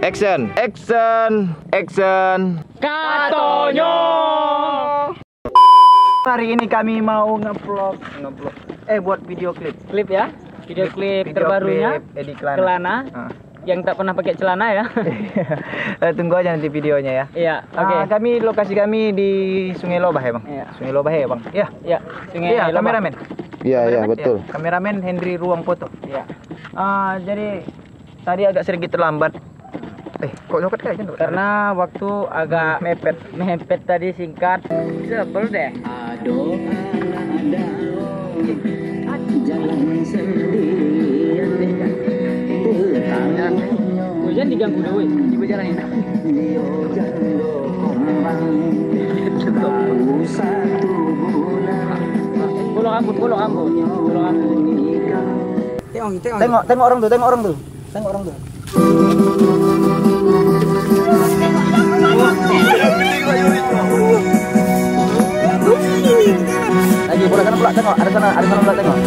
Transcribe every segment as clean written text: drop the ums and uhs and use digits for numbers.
Action. Katonyo. Hari ini kami mau nge-vlog, buat video klip. Klip ya? Video klip terbarunya Edi Kelana. Yang tak pernah pakai celana ya. Tunggu aja nanti videonya ya. Iya, oke. Lokasi kami di Sungai Lobah ya, Bang. Iya. Sungai Lobah ya, Bang. Iya. Iya, Sungai Lobah. Kameramen. Iya, betul. Ya. Kameramen Henry Ruang Foto. Iya. Jadi tadi agak sedikit terlambat. Kok nyokot kayak gitu? Karena waktu agak mepet tadi singkat. Sebel deh. Aduh. Jalan sendirian deh. Hujan diganggu deh, woi. Coba jalanin. Bolong rambut. Tengok orang tuh. Lagi bola sana pula, tengok, ada sana pula, tengok.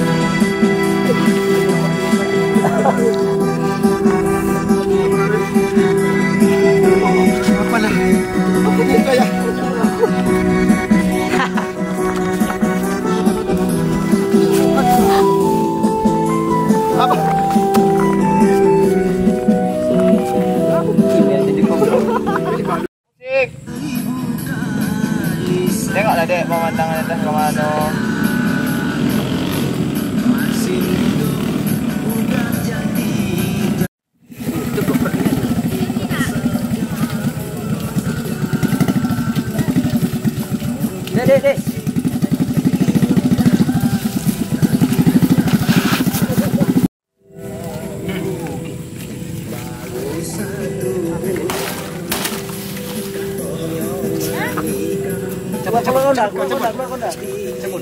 Tengoklah dek pemandangan atas ke mana. Dek. Coba kondal. Cabut.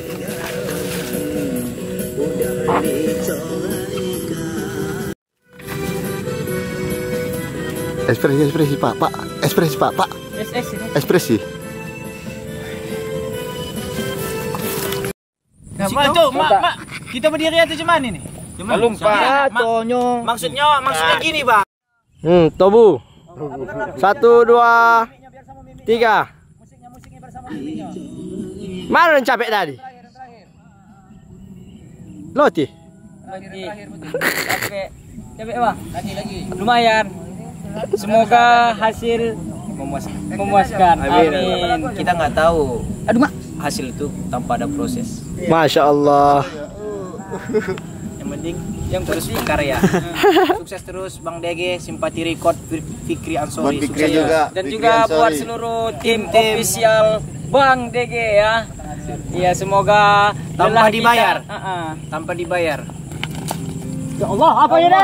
Ekspresi Pak. Ekspresi. Nah, tuh, mak, kita berdiri aja cuman ini. Belum Pak, Tonyo. Maksudnya gini, Bang. Tobu. 1, 2, 3. Mana yang capek tadi? Loti. Capek, Bang. Lagi. Lumayan. Semoga hasil memuaskan. Amin. Kita nggak tahu. Aduh, Mak. Hasil itu tanpa ada proses. Masya Allah. Yang penting terus berkarya. Sukses terus Bang DG, Simpati Record, Fikri Ansori, sukses juga. Dan juga buat seluruh tim official Bang DG ya. Iya, semoga tanpa dibayar. Tanpa dibayar. Ya Allah, apa ini?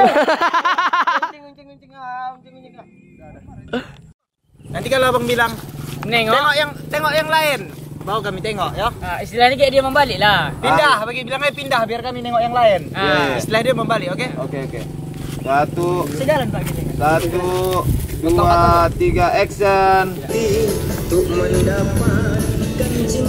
Nanti kalau Abang bilang tengok yang lain, baru kami tengok ya. Istilahnya kayak dia membalik lah. Bilangnya pindah biar kami nengok yang lain. Istilah dia membalik, oke? Oke. 1, Sejalan Pak gini. 1, 2, 3, action. Untuk mendapatkan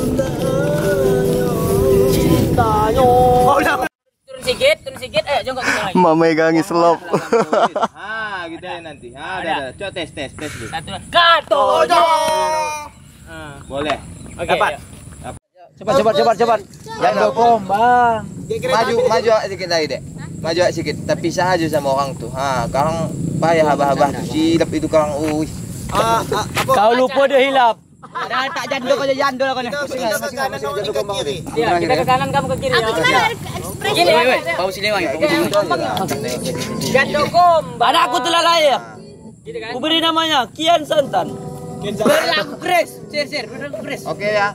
cintanya. Turun sedikit. Jongkok lagi. Memegangi selop. Gitu ya nanti. Udah. Coba tes dulu. 1, Katonyo. Boleh. Oke. Dapat. Cepat. Jangan gombang. Maju sedikit lagi, Dek. Maju sedikit, tapi pisah aja sama orang tuh. Sekarang payah abah-abah tuh. Silap itu sekarang. Kau lupa dia hilap. Ada tak jandul aja jandul kan. Iya, kita ke kanan, kamu ke kiri. Aku gimana ekspresi? Gini, Bau silewang. Gandong gombang. Anakku telah lahir. Gitu kan? Ku beri namanya Kian Santan. Berlaku Chris. Berlaku Chris. Oke ya.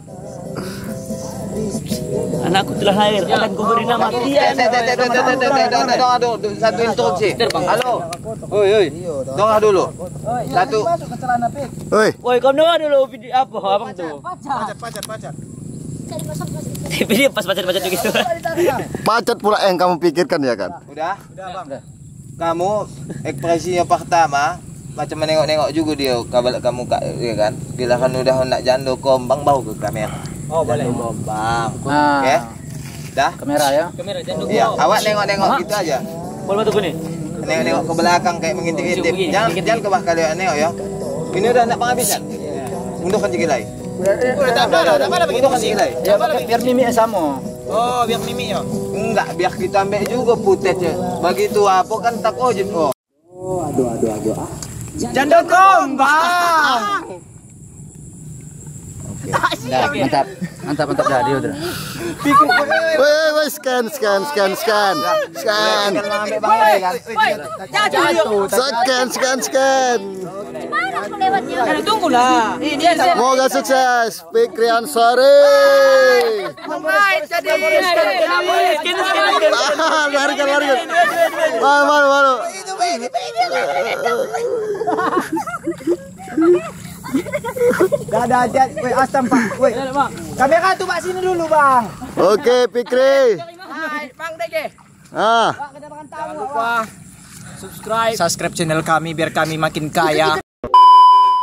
Anakku telah lahir, akan ku beri nama Kian. Aduh, satu instruksi. Halo. Oi. Dongah dulu. Satu. Woi, kamu doa dulu video apa abang tuh? Pacat. Video pas pacar begitu. Pacet pula yang kamu pikirkan ya kan? Udah, Bang. Kamu ekspresinya pertama macam menengok-nengok juga dia kamu ya kan? Bila kan udah nak jando kombang bau ke kamera. Oh, boleh. Kombang. Oke. Dah? Kamera ya. Kamera jando. Iya, awak nengok-nengok gitu aja. Boleh bantu nih. nengok ke belakang kayak mengintip-intip. Jangan kebah kalian nengok ya. Ini udah nak penghabisan. Mundurkan jigilai. Mundurkan jigilai. Ya, biar mimiknya sama. Oh, biar mimi ya. Enggak, biar kita ambil juga putetnya. Begitu apa kan tak ojit oh. Jando gombang. Mantap dah dia udah. Woi, scan. Scan. Tunggulah. Semoga sukses, Fikri Ansari. Lari. Malu. Dah, woi asam Pak. Woi. Kamera tuh Pak sini dulu, Bang. Oke, Fikri. Bang Dege. Ah. Jangan lupa subscribe Subscribe channel kami biar kami makin kaya.